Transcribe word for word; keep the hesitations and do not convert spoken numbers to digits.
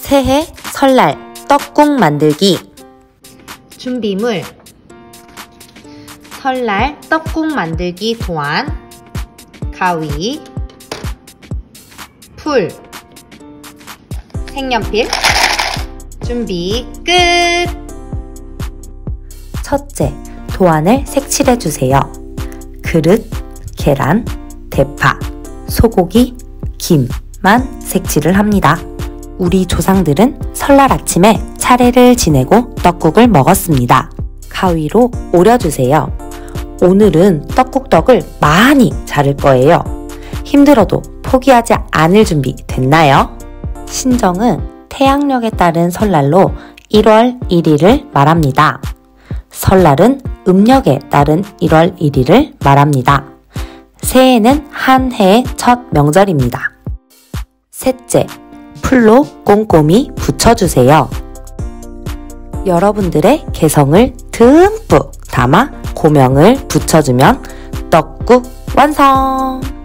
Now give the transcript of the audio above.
새해 설날 떡국 만들기. 준비물: 설날 떡국 만들기 도안, 가위, 풀, 색연필. 준비 끝! 첫째, 도안을 색칠해주세요. 그릇, 계란, 대파, 소고기, 김만 색칠을 합니다. 우리 조상들은 설날 아침에 차례를 지내고 떡국을 먹었습니다. 가위로 오려주세요. 오늘은 떡국떡을 많이 자를 거예요. 힘들어도 포기하지 않을 준비 됐나요? 신정은 태양력에 따른 설날로 일월 일일을 말합니다. 설날은 음력에 따른 일월 일일을 말합니다. 새해는 한 해의 첫 명절입니다. 셋째, 풀로 꼼꼼히 붙여주세요. 여러분들의 개성을 듬뿍 담아 고명을 붙여주면 떡국 완성!